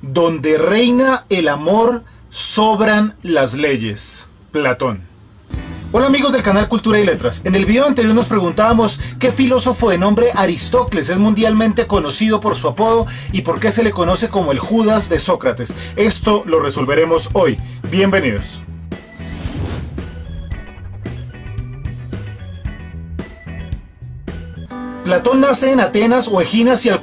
Donde reina el amor, sobran las leyes. Platón. Hola amigos del canal Cultura y Letras. En el video anterior nos preguntábamos qué filósofo de nombre Aristócles es mundialmente conocido por su apodo y por qué se le conoce como el Judas de Sócrates. Esto lo resolveremos hoy. Bienvenidos. Platón nace en Atenas o Egina hacia el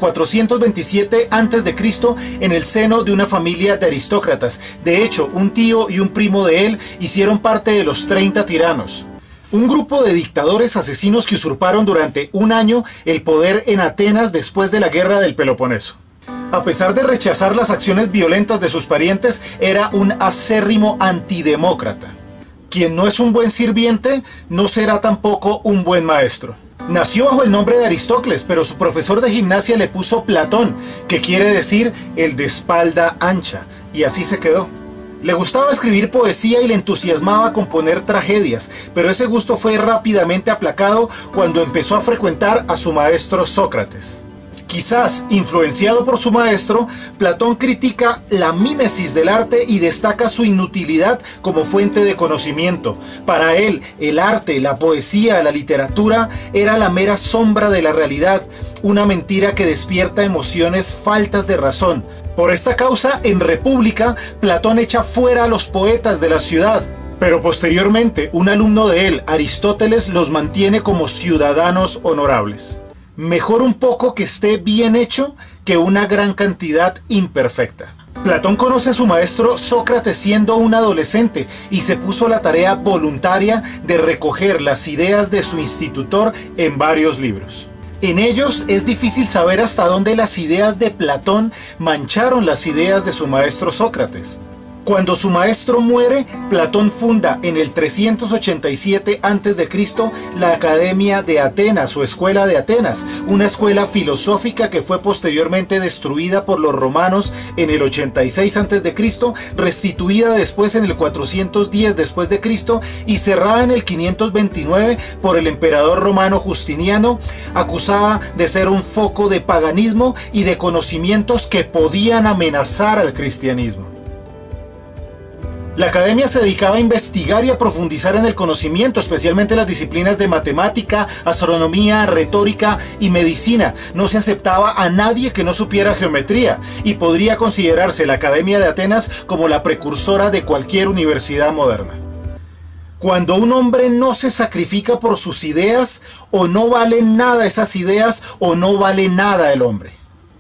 427 a.C. en el seno de una familia de aristócratas. De hecho, un tío y un primo de él hicieron parte de los 30 tiranos. Un grupo de dictadores asesinos que usurparon durante un año el poder en Atenas después de la guerra del Peloponeso. A pesar de rechazar las acciones violentas de sus parientes, era un acérrimo antidemócrata. Quien no es un buen sirviente, no será tampoco un buen maestro. Nació bajo el nombre de Aristócles, pero su profesor de gimnasia le puso Platón, que quiere decir el de espalda ancha, y así se quedó. Le gustaba escribir poesía y le entusiasmaba componer tragedias, pero ese gusto fue rápidamente aplacado cuando empezó a frecuentar a su maestro Sócrates. Quizás influenciado por su maestro, Platón critica la mímesis del arte y destaca su inutilidad como fuente de conocimiento. Para él, el arte, la poesía, la literatura era la mera sombra de la realidad, una mentira que despierta emociones faltas de razón. Por esta causa, en República, Platón echa fuera a los poetas de la ciudad. Pero posteriormente, un alumno de él, Aristóteles, los mantiene como ciudadanos honorables. Mejor un poco que esté bien hecho que una gran cantidad imperfecta. Platón conoce a su maestro Sócrates siendo un adolescente y se puso la tarea voluntaria de recoger las ideas de su institutor en varios libros. En ellos es difícil saber hasta dónde las ideas de Platón mancharon las ideas de su maestro Sócrates. Cuando su maestro muere, Platón funda en el 387 a.C. la Academia de Atenas o Escuela de Atenas, una escuela filosófica que fue posteriormente destruida por los romanos en el 86 a.C., restituida después en el 410 después de Cristo y cerrada en el 529 por el emperador romano Justiniano, acusada de ser un foco de paganismo y de conocimientos que podían amenazar al cristianismo. La academia se dedicaba a investigar y a profundizar en el conocimiento, especialmente las disciplinas de matemática, astronomía, retórica y medicina. No se aceptaba a nadie que no supiera geometría y podría considerarse la Academia de Atenas como la precursora de cualquier universidad moderna. Cuando un hombre no se sacrifica por sus ideas, o no valen nada esas ideas o no vale nada el hombre.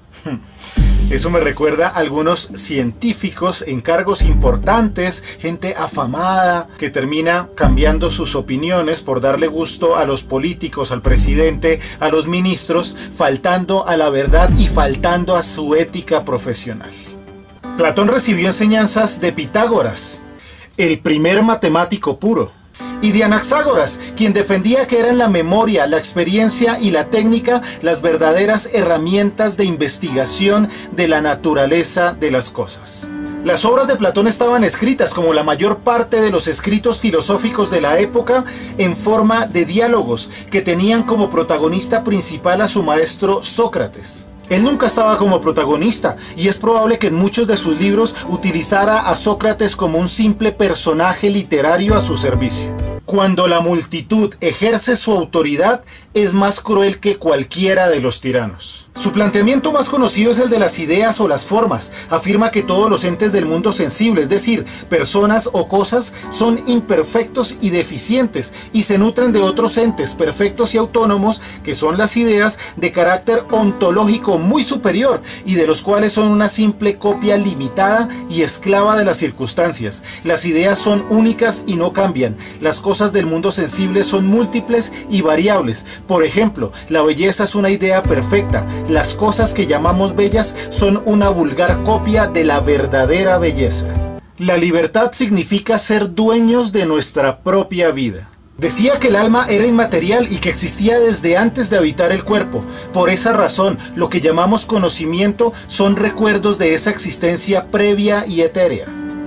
Eso me recuerda a algunos científicos en cargos importantes, gente afamada que termina cambiando sus opiniones por darle gusto a los políticos, al presidente, a los ministros, faltando a la verdad y faltando a su ética profesional. Platón recibió enseñanzas de Pitágoras, el primer matemático puro, y de Anaxágoras, quien defendía que eran la memoria, la experiencia y la técnica las verdaderas herramientas de investigación de la naturaleza de las cosas. Las obras de Platón estaban escritas, como la mayor parte de los escritos filosóficos de la época, en forma de diálogos que tenían como protagonista principal a su maestro Sócrates. Él nunca estaba como protagonista y es probable que en muchos de sus libros utilizara a Sócrates como un simple personaje literario a su servicio. Cuando la multitud ejerce su autoridad, es más cruel que cualquiera de los tiranos. Su planteamiento más conocido es el de las ideas o las formas. Afirma que todos los entes del mundo sensible, es decir, personas o cosas, son imperfectos y deficientes y se nutren de otros entes perfectos y autónomos, que son las ideas, de carácter ontológico muy superior y de los cuales son una simple copia limitada y esclava de las circunstancias. Las ideas son únicas y no cambian. Las cosas del mundo sensible son múltiples y variables. Por ejemplo, la belleza es una idea perfecta. Las cosas que llamamos bellas son una vulgar copia de la verdadera belleza. La libertad significa ser dueños de nuestra propia vida. Decía que el alma era inmaterial y que existía desde antes de habitar el cuerpo. Por esa razón, lo que llamamos conocimiento son recuerdos de esa existencia previa y etérea.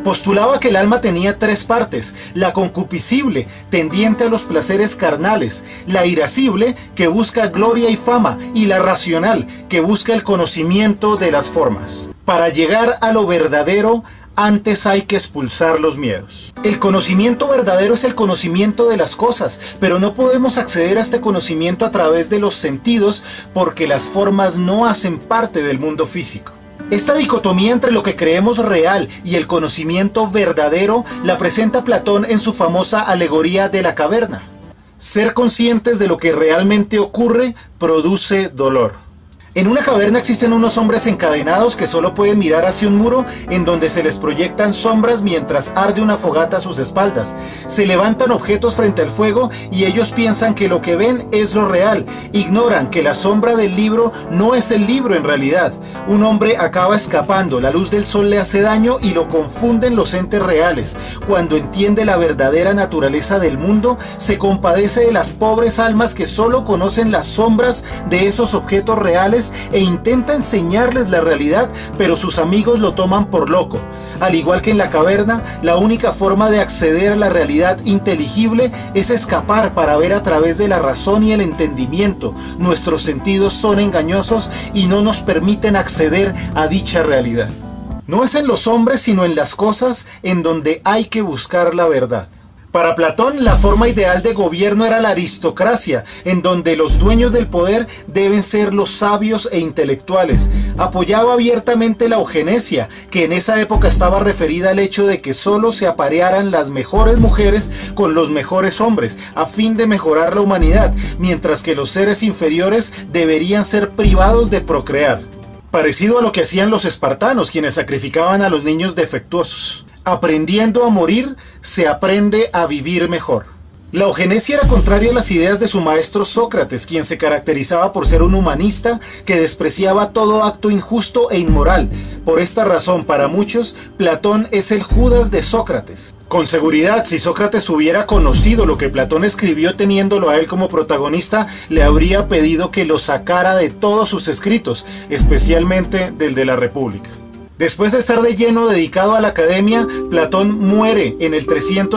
Postulaba que el alma tenía tres partes: la concupiscible, tendiente a los placeres carnales; la irascible, que busca gloria y fama; y la racional, que busca el conocimiento de las formas. Para llegar a lo verdadero, antes hay que expulsar los miedos. El conocimiento verdadero es el conocimiento de las cosas, pero no podemos acceder a este conocimiento a través de los sentidos, porque las formas no hacen parte del mundo físico. Esta dicotomía entre lo que creemos real y el conocimiento verdadero la presenta Platón en su famosa alegoría de la caverna. Ser conscientes de lo que realmente ocurre produce dolor. En una caverna existen unos hombres encadenados que solo pueden mirar hacia un muro en donde se les proyectan sombras mientras arde una fogata a sus espaldas. Se levantan objetos frente al fuego y ellos piensan que lo que ven es lo real. Ignoran que la sombra del libro no es el libro en realidad. Un hombre acaba escapando, la luz del sol le hace daño y lo confunden los entes reales. Cuando entiende la verdadera naturaleza del mundo, se compadece de las pobres almas que solo conocen las sombras de esos objetos reales e intenta enseñarles la realidad, pero sus amigos lo toman por loco. Al igual que en la caverna, la única forma de acceder a la realidad inteligible es escapar para ver a través de la razón y el entendimiento. Nuestros sentidos son engañosos y no nos permiten acceder a dicha realidad. No es en los hombres, sino en las cosas en donde hay que buscar la verdad. Para Platón, la forma ideal de gobierno era la aristocracia, en donde los dueños del poder deben ser los sabios e intelectuales. Apoyaba abiertamente la eugenesia, que en esa época estaba referida al hecho de que solo se aparearan las mejores mujeres con los mejores hombres, a fin de mejorar la humanidad, mientras que los seres inferiores deberían ser privados de procrear. Parecido a lo que hacían los espartanos, quienes sacrificaban a los niños defectuosos. Aprendiendo a morir, se aprende a vivir mejor. La eugenesia era contraria a las ideas de su maestro Sócrates, quien se caracterizaba por ser un humanista que despreciaba todo acto injusto e inmoral. Por esta razón, para muchos, Platón es el Judas de Sócrates. Con seguridad, si Sócrates hubiera conocido lo que Platón escribió teniéndolo a él como protagonista, le habría pedido que lo sacara de todos sus escritos, especialmente del de la República. Después de estar de lleno dedicado a la academia, Platón muere en el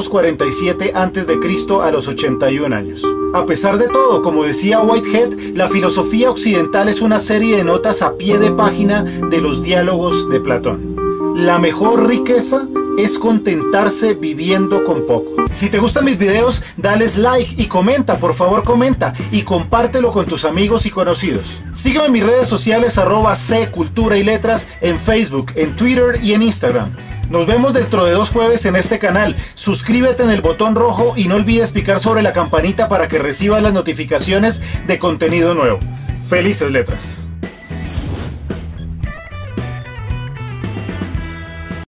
347 a.C. a los 81 años. A pesar de todo, como decía Whitehead, la filosofía occidental es una serie de notas a pie de página de los diálogos de Platón. La mejor riqueza es contentarse viviendo con poco. Si te gustan mis videos, dales like y comenta, por favor comenta, y compártelo con tus amigos y conocidos. Sígueme en mis redes sociales @ccultura y letras en Facebook, en Twitter y en Instagram. Nos vemos dentro de 2 jueves en este canal. Suscríbete en el botón rojo y no olvides picar sobre la campanita para que recibas las notificaciones de contenido nuevo. ¡Felices letras!